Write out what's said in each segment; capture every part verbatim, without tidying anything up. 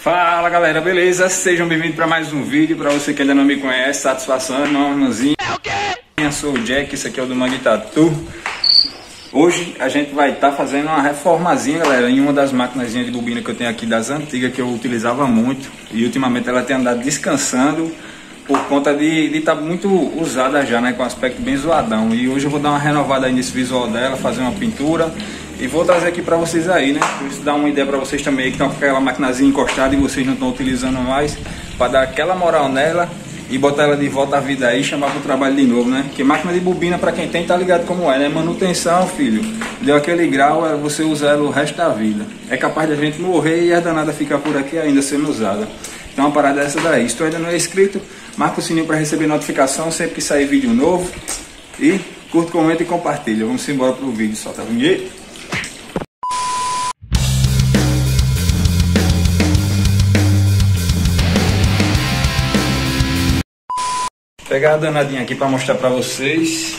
Fala galera, beleza? Sejam bem-vindos para mais um vídeo. Para você que ainda não me conhece, satisfação enormezinha. É o quê? Eu sou o Jack, esse aqui é o do Mangue Tatu. Hoje a gente vai estar tá fazendo uma reformazinha, galera, em uma das máquinas de bobina que eu tenho aqui das antigas, que eu utilizava muito. E ultimamente ela tem andado descansando por conta de estar tá muito usada já, né? Com aspecto bem zoadão. E hoje eu vou dar uma renovada aí nesse visual dela, fazer uma pintura. E vou trazer aqui pra vocês aí, né? Por isso dar uma ideia pra vocês também que estão com aquela maquinazinha encostada e vocês não estão utilizando mais, pra dar aquela moral nela e botar ela de volta à vida aí e chamar pro trabalho de novo, né? Porque máquina de bobina, pra quem tem, tá ligado como é, né? Manutenção, filho. Deu aquele grau, é você usar ela o resto da vida. É capaz de a gente morrer e a danada ficar por aqui ainda sendo usada. Então, uma parada é essa daí. Se tu ainda não é inscrito, marca o sininho pra receber notificação sempre que sair vídeo novo. E curta, comenta e compartilha. Vamos embora pro vídeo. Solta a vinheta. Vou pegar a danadinha aqui para mostrar para vocês.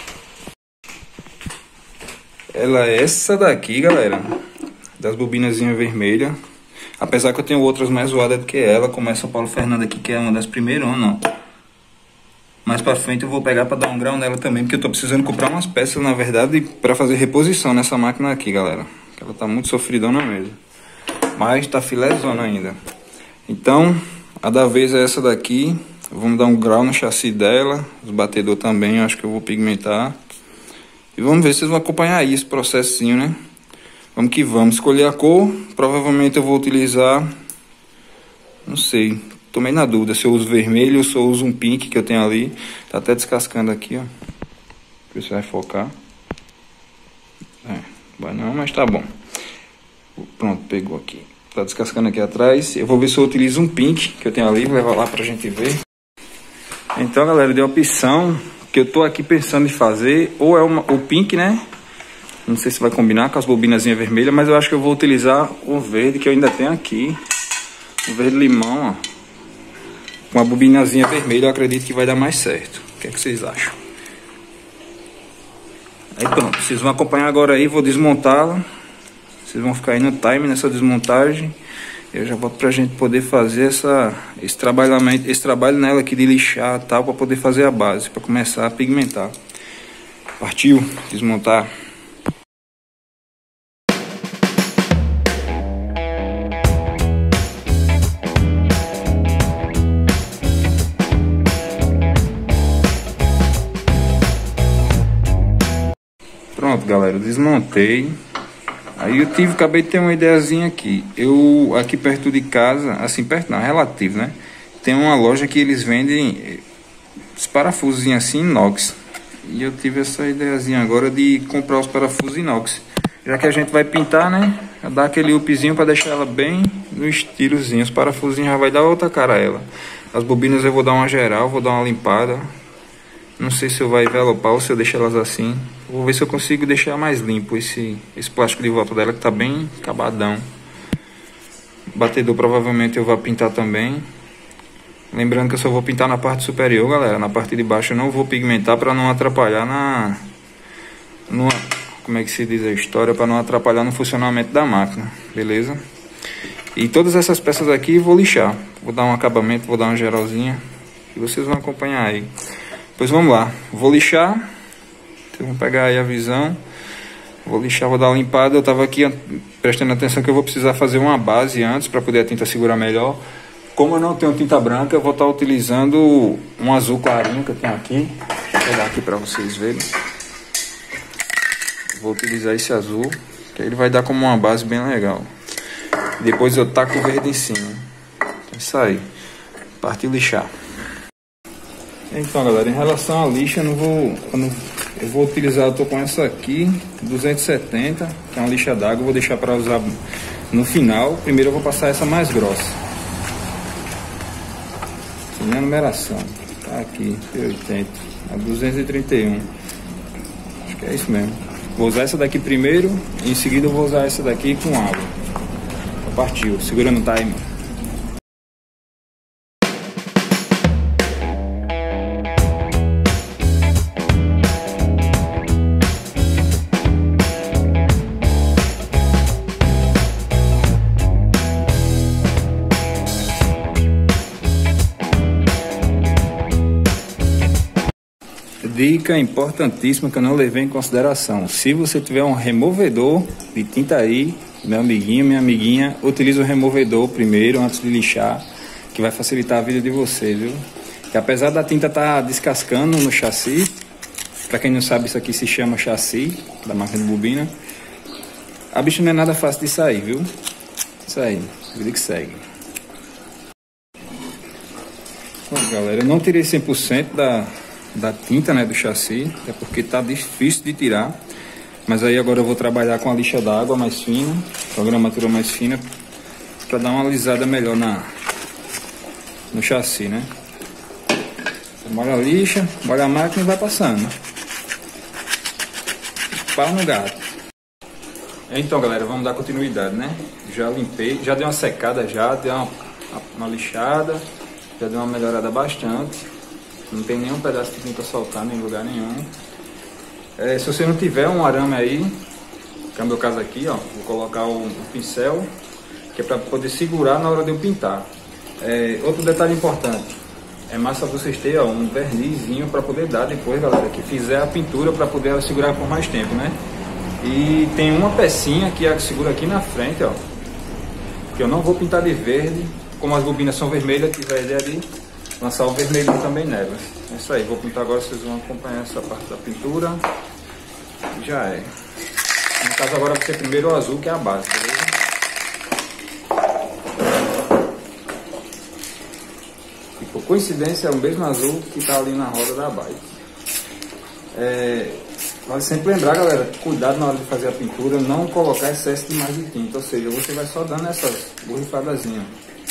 Ela é essa daqui, galera, das bobinazinhas vermelhas. Apesar que eu tenho outras mais zoadas do que ela, como essa Paulo Fernando aqui, que é uma das primeiras, não. Mais para frente eu vou pegar para dar um grau nela também, porque eu tô precisando comprar umas peças, na verdade, para fazer reposição nessa máquina aqui, galera. Ela tá muito sofridona mesmo, mas tá filézona ainda. Então, a da vez é essa daqui. Vamos dar um grau no chassi dela, os batedores também, eu acho que eu vou pigmentar. E vamos ver se vocês vão acompanhar aí esse processinho, né? Vamos que vamos. Escolher a cor, provavelmente eu vou utilizar, não sei, tô meio na dúvida se eu uso vermelho ou se eu uso um pink que eu tenho ali. Tá até descascando aqui, ó. Ver se vai focar. É, vai não, mas tá bom. Pronto, pegou aqui. Tá descascando aqui atrás. Eu vou ver se eu utilizo um pink que eu tenho ali, vou levar lá pra gente ver. Então, galera, deu a opção que eu tô aqui pensando em fazer, ou é uma, o pink, né? Não sei se vai combinar com as bobinazinhas vermelhas, mas eu acho que eu vou utilizar o verde que eu ainda tenho aqui. O verde limão, ó. Com a bobinazinha vermelha, eu acredito que vai dar mais certo. O que é que vocês acham? Aí pronto, vocês vão acompanhar agora aí, vou desmontá-la. Vocês vão ficar aí no time nessa desmontagem. Eu já boto pra gente poder fazer essa, esse, trabalhamento, esse trabalho nela aqui de lixar e tal, pra poder fazer a base, pra começar a pigmentar. Partiu desmontar. Pronto, galera, desmontei. Aí eu tive, acabei de ter uma ideiazinha aqui. Eu, aqui perto de casa, assim, perto não, relativo, né? Tem uma loja que eles vendem os parafusos assim, inox. E eu tive essa ideiazinha agora de comprar os parafusos inox. Já que a gente vai pintar, né? Dar aquele upzinho para deixar ela bem no estilozinho. Os parafusos já vai dar outra cara a ela. As bobinas eu vou dar uma geral, vou dar uma limpada. Não sei se eu vou envelopar ou se eu deixo elas assim. Vou ver se eu consigo deixar mais limpo esse, esse plástico de volta dela, que tá bem acabadão. Batedor provavelmente eu vou pintar também. Lembrando que eu só vou pintar na parte superior, galera. Na parte de baixo eu não vou pigmentar para não atrapalhar na... Numa, como é que se diz a história? Para não atrapalhar no funcionamento da máquina, beleza? E todas essas peças aqui eu vou lixar. Vou dar um acabamento, vou dar uma geralzinha. E vocês vão acompanhar aí. Pois vamos lá, vou lixar. Vocês vão pegar aí a visão. Vou lixar, vou dar uma limpada. Eu estava aqui prestando atenção que eu vou precisar fazer uma base antes para poder a tinta segurar melhor. Como eu não tenho tinta branca, eu vou estar utilizando um azul clarinho que eu tenho aqui. Vou pegar aqui para vocês verem. Vou utilizar esse azul, que ele vai dar como uma base bem legal. Depois eu taco o verde em cima. É isso aí. Partiu lixar. Então, galera, em relação à lixa, eu não vou, eu, não, eu vou utilizar, eu tô com essa aqui, duzentos e setenta, que é uma lixa d'água, eu vou deixar para usar no final. Primeiro eu vou passar essa mais grossa. Minha numeração, tá aqui, oitenta, a duzentos e trinta e um, acho que é isso mesmo. Vou usar essa daqui primeiro, e em seguida eu vou usar essa daqui com água. Partiu, segurando o time. dica importantíssima que eu não levei em consideração. Se você tiver um removedor de tinta aí, meu amiguinho, minha amiguinha, utilize o removedor primeiro antes de lixar, que vai facilitar a vida de você, viu? Que apesar da tinta estar tá descascando no chassi, para quem não sabe, isso aqui se chama chassi da máquina de bobina, a bicha não é nada fácil de sair, viu? Isso aí, vida que segue. Bom, galera, eu não tirei cem por cento da, da tinta, né, do chassi, é porque tá difícil de tirar. Mas aí agora eu vou trabalhar com a lixa d'água mais fina, com a gramatura mais fina, para dar uma alisada melhor na, no chassi, né? Você molha a lixa, molha a máquina e vai passando. Pau no gato. Então, galera, vamos dar continuidade, né? Já limpei, já dei uma secada já, dei uma, uma lixada, já deu uma melhorada bastante. Não tem nenhum pedaço de tinta soltando em lugar nenhum. É, se você não tiver um arame aí, que é o meu caso aqui, ó, vou colocar o, o pincel, que é para poder segurar na hora de eu pintar. É, outro detalhe importante, é massa vocês terem, ó, um vernizinho para poder dar depois, galera, que fizer a pintura para poder ela segurar por mais tempo, né? E tem uma pecinha que é a que segura aqui na frente, ó, que eu não vou pintar de verde, como as bobinas são vermelhas, tive a ideia de lançar o vermelho também nelas. É isso aí, vou pintar agora, vocês vão acompanhar essa parte da pintura. Já é. No caso agora vai ser primeiro o azul, que é a base, beleza? E por coincidência é o mesmo azul que está ali na roda da bike. É, vale sempre lembrar, galera, cuidado na hora de fazer a pintura, não colocar excesso demais de tinta, ou seja, você vai só dando essas borrifadazinhas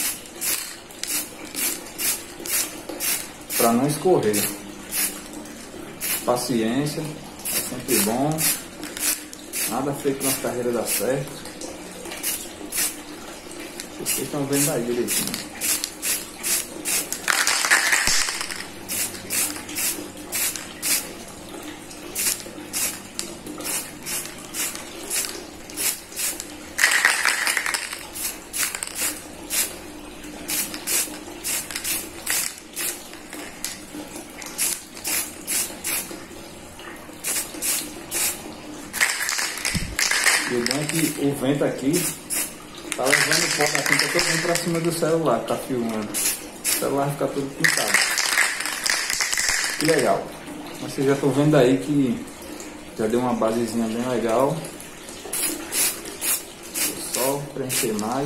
para não escorrer. Paciência, é sempre bom. Nada feito na carreira dá certo. Vocês estão vendo aí direitinho. E o bom é que o vento aqui tá levando o pó da tinta todo pra cima do celular que tá filmando. O celular fica todo pintado. Que legal. Mas vocês já estão vendo aí que já deu uma basezinha bem legal. Vou só preencher mais.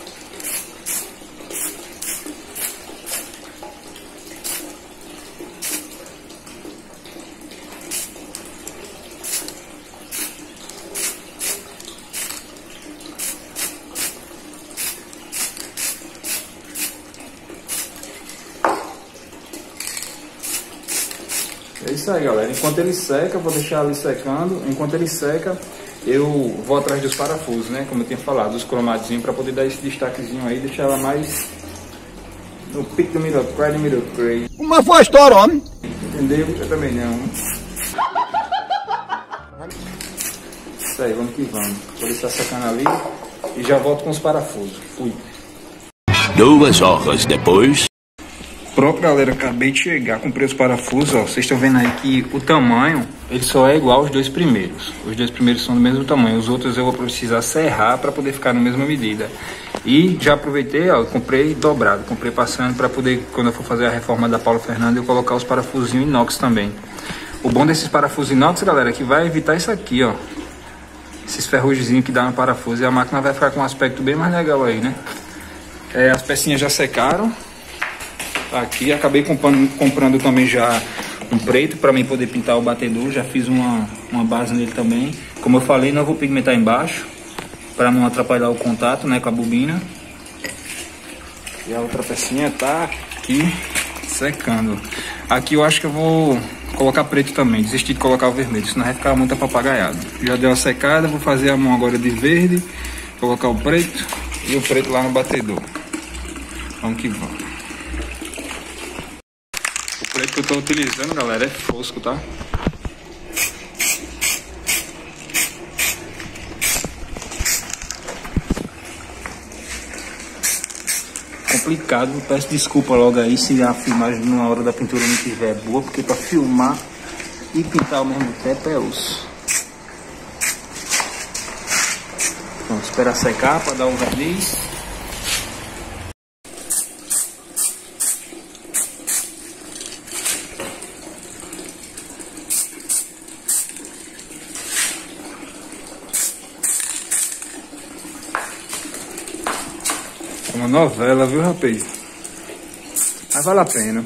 É isso aí, galera. Enquanto ele seca, eu vou deixar ali secando. Enquanto ele seca, eu vou atrás dos parafusos, né? Como eu tinha falado, os cromadinhos, para poder dar esse destaquezinho aí, deixar ela mais no pico do middle grade, middle grade. Uma foi a história, homem. Entendeu? Eu também não. Isso aí, vamos que vamos. Vou deixar secando ali e já volto com os parafusos. Fui. Duas horas depois. Pronto, galera, acabei de chegar, comprei os parafusos, ó. Vocês estão vendo aí que o tamanho, ele só é igual aos dois primeiros. Os dois primeiros são do mesmo tamanho, os outros eu vou precisar serrar para poder ficar na mesma medida. E já aproveitei, ó, comprei dobrado, comprei passando para poder, quando eu for fazer a reforma da Paulo Fernando, eu colocar os parafusinhos inox também. O bom desses parafusos inox, galera, é que vai evitar isso aqui, ó. Esses ferrugemzinhos que dá no parafuso, e a máquina vai ficar com um aspecto bem mais legal aí, né? É, as pecinhas já secaram. Aqui acabei comprando, comprando também já um preto para mim poder pintar o batedor. Já fiz uma, uma base nele também. Como eu falei, não vou pigmentar embaixo para não atrapalhar o contato, né, com a bobina. E a outra pecinha tá aqui secando. Aqui eu acho que eu vou colocar preto também. Desisti de colocar o vermelho, senão vai ficar muito apapagaiado. Já deu a secada, vou fazer a mão agora de verde, colocar o preto e o preto lá no batedor. Vamos que vamos. O preto que eu estou utilizando, galera, é fosco, tá? Complicado, peço desculpa logo aí se a filmagem na hora da pintura não estiver boa, porque para filmar e pintar ao mesmo tempo é osso. Vamos esperar secar para dar um verniz. É uma novela, viu, rapaz? Mas vale a pena.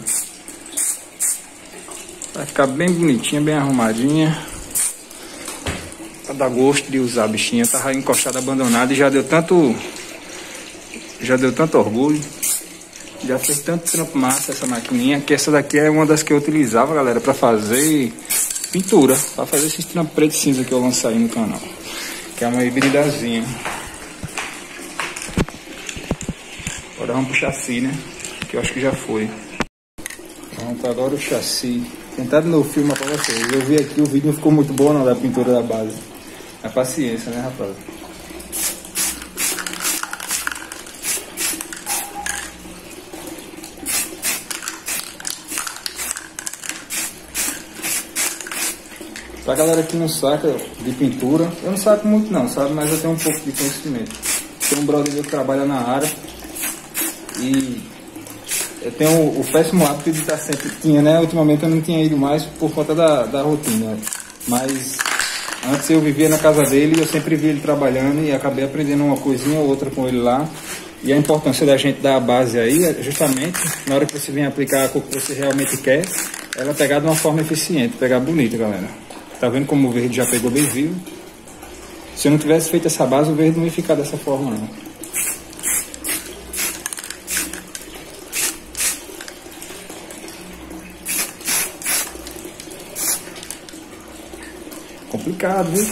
Vai ficar bem bonitinha, bem arrumadinha. Pra dar gosto de usar a bichinha. Tava encostada, abandonada e já deu tanto... Já deu tanto orgulho. Já fez tanto trampo massa essa maquininha. Que essa daqui é uma das que eu utilizava, galera, pra fazer pintura. Pra fazer esses trampos preto e cinza que eu lancei aí no canal. Que é uma hibridazinha. Agora vamos pro chassi, né? Que eu acho que já foi. Pronto, agora o chassi. Tentar de novo filmar pra vocês. Eu vi aqui, o vídeo não ficou muito bom não, da pintura da base. É paciência, né, rapaz? Pra galera que não saca de pintura, eu não saco muito não, sabe? Mas eu tenho um pouco de conhecimento. Tem um brother meu que trabalha na área e eu tenho o, o péssimo hábito de estar sempre... Tinha, né? Ultimamente eu não tinha ido mais por conta da, da rotina. Mas antes eu vivia na casa dele e eu sempre vi ele trabalhando e acabei aprendendo uma coisinha ou outra com ele lá. E a importância da gente dar a base aí é justamente, na hora que você vem aplicar a cor que você realmente quer, ela pegar de uma forma eficiente, pegar bonita, galera. Tá vendo como o verde já pegou bem vivo? Se eu não tivesse feito essa base, o verde não ia ficar dessa forma, não. Complicado, viu?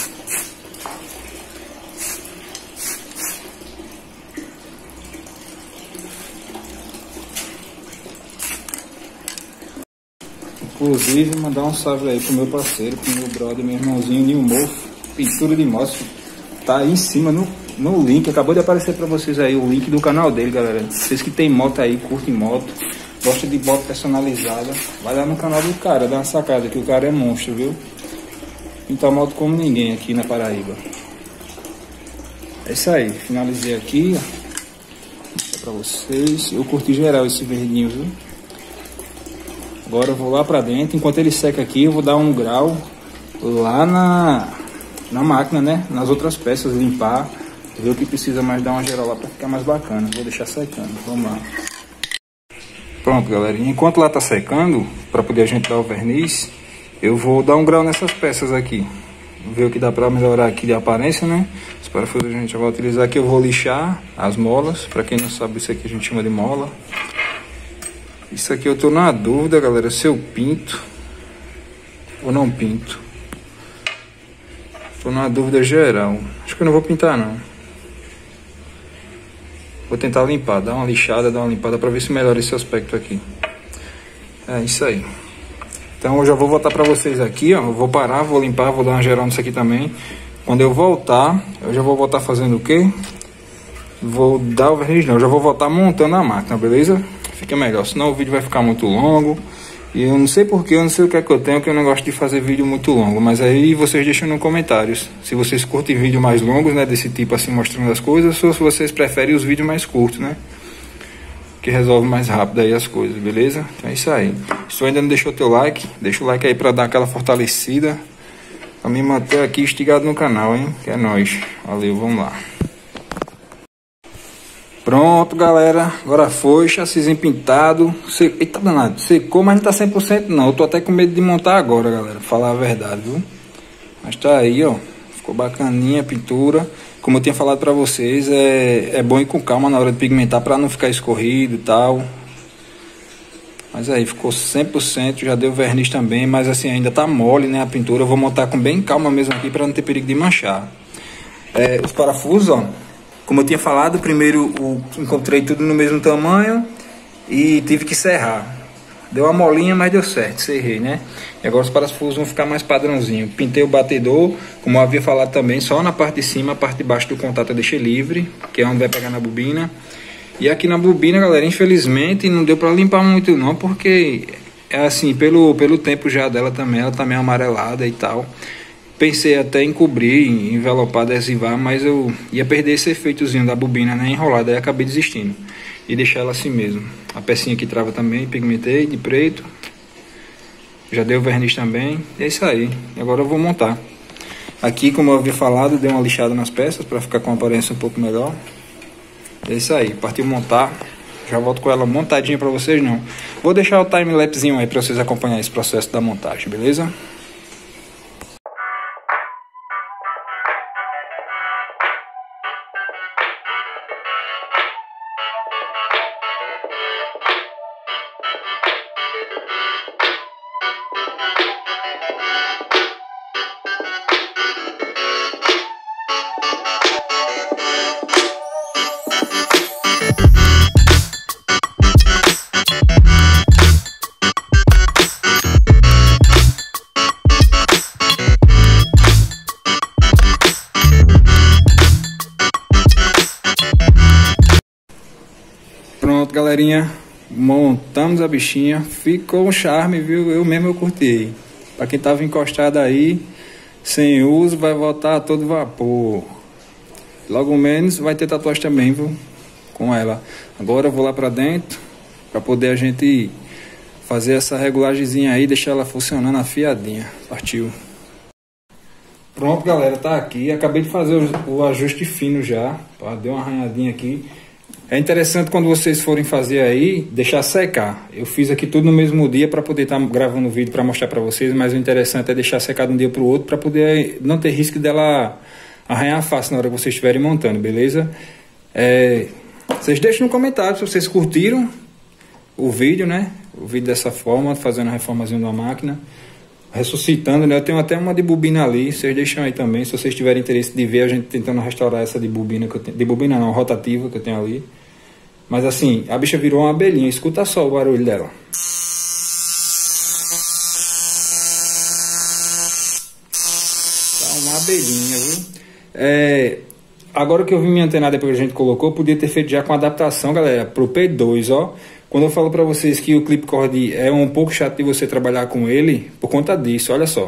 Inclusive, mandar um salve aí pro meu parceiro, pro meu brother, meu irmãozinho Nil Mofo, pintura de moto. Tá aí em cima no, no link, acabou de aparecer pra vocês aí o link do canal dele, galera. Vocês que tem moto aí, curtem moto, gostam de moto personalizada, vai lá no canal do cara, dá uma sacada, que o cara é monstro, viu? Pintar moto como ninguém aqui na Paraíba. É isso aí, finalizei aqui, ó, pra vocês. Eu curti geral esse verdinho, viu? Agora eu vou lá pra dentro, enquanto ele seca aqui, eu vou dar um grau lá na, na máquina, né? Nas outras peças, limpar, ver o que precisa mais, dar uma geral lá pra ficar mais bacana. Vou deixar secando, vamos lá. Pronto, galera, enquanto lá tá secando, pra poder a gente dar o verniz, eu vou dar um grau nessas peças aqui. Ver o que dá pra melhorar aqui de aparência, né? Os parafusos a gente já vai utilizar aqui. Eu vou lixar as molas. Pra quem não sabe, isso aqui a gente chama de mola. Isso aqui eu tô na dúvida, galera, se eu pinto ou não pinto. Tô na dúvida geral. Acho que eu não vou pintar, não. Vou tentar limpar, dar uma lixada, dar uma limpada pra ver se melhora esse aspecto aqui. É isso aí. Então eu já vou voltar pra vocês aqui, ó. Eu vou parar, vou limpar, vou dar uma geral nisso aqui também. Quando eu voltar, eu já vou voltar fazendo o quê? Vou dar o verniz, não. Eu já vou voltar montando a máquina, beleza? Fica melhor, senão o vídeo vai ficar muito longo. E eu não sei porquê, eu não sei o que é que eu tenho, que eu não gosto de fazer vídeo muito longo. Mas aí vocês deixam nos comentários se vocês curtem vídeos mais longos, né, desse tipo assim, mostrando as coisas, ou se vocês preferem os vídeos mais curtos, né, que resolve mais rápido aí as coisas, beleza? Então é isso aí. Se tu ainda não deixou teu like, deixa o like aí pra dar aquela fortalecida, pra me manter aqui instigado no canal, hein, que é nóis. Valeu, vamos lá. Pronto, galera, agora foi, chassizinho pintado. Se... Eita danado, secou, mas não tá cem por cento não. Eu tô até com medo de montar agora, galera, pra falar a verdade, viu? Mas tá aí, ó, ficou bacaninha a pintura. Como eu tinha falado pra vocês, é, é bom ir com calma na hora de pigmentar pra não ficar escorrido e tal. Mas aí, ficou cem por cento, já deu verniz também, mas assim, ainda tá mole, né, a pintura. Eu vou montar com bem calma mesmo aqui pra não ter perigo de manchar. É, os parafusos, ó. Como eu tinha falado, primeiro o, encontrei tudo no mesmo tamanho e tive que serrar. Deu uma molinha, mas deu certo, serrei, né? E agora os parafusos vão ficar mais padrãozinho. Pintei o batedor, como eu havia falado também, só na parte de cima, a parte de baixo do contato eu deixei livre, que é onde vai pegar na bobina. E aqui na bobina, galera, infelizmente não deu pra limpar muito não, porque é assim, pelo, pelo tempo já dela também, ela tá meio amarelada e tal. Pensei até em cobrir, em envelopar, adesivar, mas eu ia perder esse efeitozinho da bobina, né, enrolada, aí acabei desistindo. E deixar ela assim mesmo. A pecinha que trava também, pigmentei de preto. Já deu verniz também. É isso aí. Agora eu vou montar. Aqui, como eu havia falado, dei uma lixada nas peças para ficar com uma aparência um pouco melhor. É isso aí. Partiu montar. Já volto com ela montadinha para vocês, não. Vou deixar o time-lapsezinho aí para vocês acompanharem esse processo da montagem, beleza? Pronto, galerinha, montamos a bichinha, ficou um charme, viu? Eu mesmo eu curti. Para quem tava encostado aí, sem uso, vai voltar a todo vapor. Logo menos vai ter tatuagem também, viu? Com ela. Agora eu vou lá para dentro, para poder a gente fazer essa regulagemzinha aí, deixar ela funcionando afiadinha. Partiu. Pronto, galera, tá aqui. Acabei de fazer o, o ajuste fino já. Ó, deu uma arranhadinha aqui. É interessante quando vocês forem fazer aí, deixar secar. Eu fiz aqui tudo no mesmo dia para poder estar tá gravando o vídeo para mostrar para vocês, mas o interessante é deixar secar de um dia para o outro para poder não ter risco dela arranhar fácil na hora que vocês estiverem montando, beleza? É, vocês deixem no comentário se vocês curtiram o vídeo, né? O vídeo dessa forma, fazendo a reformazinha da máquina, ressuscitando, né? Eu tenho até uma de bobina ali, vocês deixam aí também, se vocês tiverem interesse de ver a gente tentando restaurar essa de bobina que eu tenho, de bobina não, rotativa que eu tenho ali. Mas assim, a bicha virou uma abelhinha, escuta só o barulho dela. Tá uma abelhinha, viu? É, agora que eu vi minha antena depois que a gente colocou, eu podia ter feito já com adaptação, galera, pro P dois, ó. Quando eu falo pra vocês que o clipcord é um pouco chato de você trabalhar com ele, por conta disso, olha só.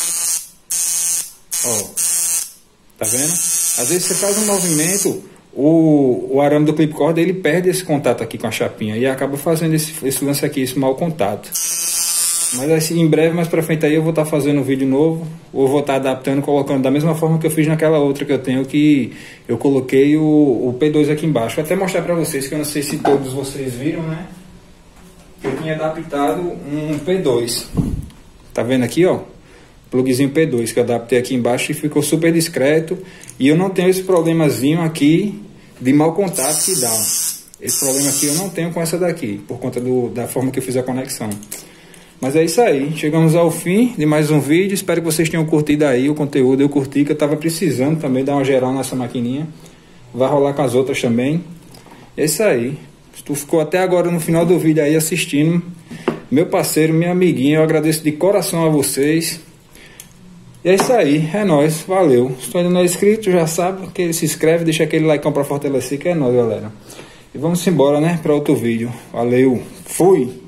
Ó, tá vendo? Às vezes você faz um movimento, o, o arame do clipcord ele perde esse contato aqui com a chapinha e acaba fazendo esse, esse lance aqui, esse mau contato. Mas assim, em breve, mais pra frente aí, eu vou estar tá fazendo um vídeo novo, ou vou estar tá adaptando, colocando da mesma forma que eu fiz naquela outra que eu tenho, que eu coloquei o, o P dois aqui embaixo. Vou até mostrar pra vocês, que eu não sei se todos vocês viram, né? Eu tinha adaptado um P dois. Tá vendo aqui, ó? Plugzinho P dois, que eu adaptei aqui embaixo e ficou super discreto. E eu não tenho esse problemazinho aqui de mau contato que dá. Esse problema aqui eu não tenho com essa daqui, por conta do, da forma que eu fiz a conexão. Mas é isso aí, chegamos ao fim de mais um vídeo, espero que vocês tenham curtido aí o conteúdo, eu curti, que eu tava precisando também dar uma geral nessa maquininha, vai rolar com as outras também. É isso aí, se tu ficou até agora no final do vídeo aí assistindo, meu parceiro, minha amiguinha, eu agradeço de coração a vocês. E é isso aí, é nóis, valeu. Se tu ainda não é inscrito, já sabe, que se inscreve, deixa aquele like pra fortalecer, que é nóis, galera. E vamos embora, né, para outro vídeo. Valeu, fui!